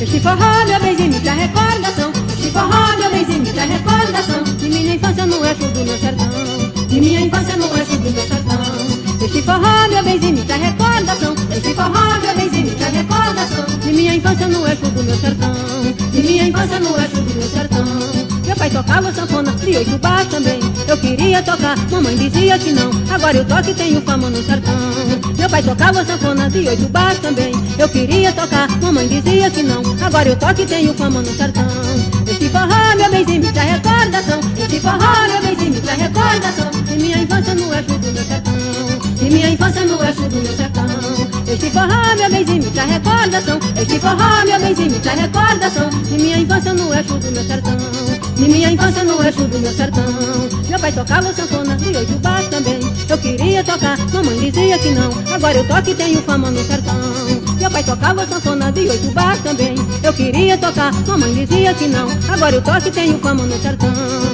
Este forró, meu benzinho, me traz recordação. Este forró, meu benzinho, me traz recordação de minha infância no oeste do meu sertão. De minha infância no oeste do meu sertão. Este forró, meu benzinho, me traz recordação. Este forró, meu benzinho, me traz recordação de minha infância no oeste do meu sertão. De minha infância no oeste do meu sertão. Meu pai tocava sanfona de 8 baixos também. Eu queria tocar, mamãe dizia que não. Agora eu toco e tenho fama no sertão. Meu pai tocava sanfona de 8 baixos também. Eu queria tocar, mamãe dizia que não. Agora eu toco e tenho fama no sertão. Este forró, meu benzinho, me traz recordação. Este forró, meu benzinho, me traz recordação de minha infância no oeste do meu sertão. De minha infância no oeste do meu sertão. Este forró, meu benzinho, me traz recordação. Este forró, meu benzinho, me traz recordação de minha infância no oeste do meu sertão. De minha infância no oeste do meu sertão. Meu pai tocava sanfona de 8 baixos também. Eu queria tocar, mamãe dizia que não. Agora eu toco e tenho fama no sertão. Meu pai tocava sanfona de 8 baixos também. Eu queria tocar, mamãe dizia que não. Agora eu toco e tenho fama no sertão.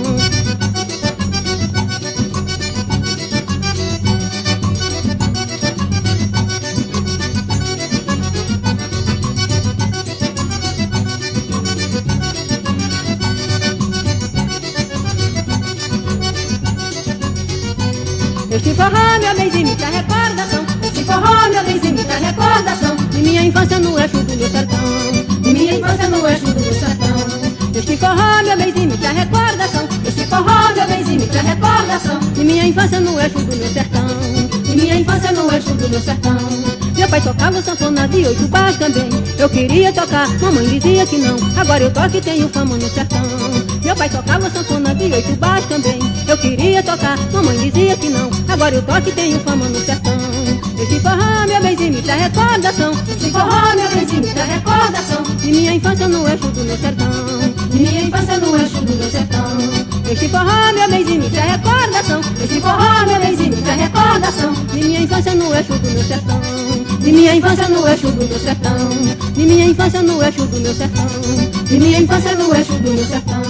Este forró, meu benzinho, me traz recordação. Este forró, meu benzinho, me traz recordação de minha infância no oeste do meu sertão. De minha infância no oeste do meu sertão. Este forró, meu benzinho, me traz recordação. Este forró, meu benzinho, me traz recordação de minha infância no oeste do meu sertão. De minha infância no oeste do meu sertão. Meu pai tocava sanfona de 8 baixos também. Eu queria tocar, mamãe dizia que não. Agora eu toco e tenho fama no sertão. Meu pai tocava sanfona de 8 baixos também. Eu queria tocar, mamãe dizia que não. Agora eu toco e tenho fama no sertão. Este forró, meu benzinho, me traz recordação. Este forró, meu benzinho, me traz recordação de minha infância no oeste do meu sertão. De minha infância no oeste do meu sertão. Este forró, meu benzinho, me traz recordação. Este forró, meu benzinho, me traz recordação de minha infância no oeste do meu sertão. De minha infância no oeste do meu sertão. De minha infância no oeste do meu sertão. De minha infância no oeste do meu sertão.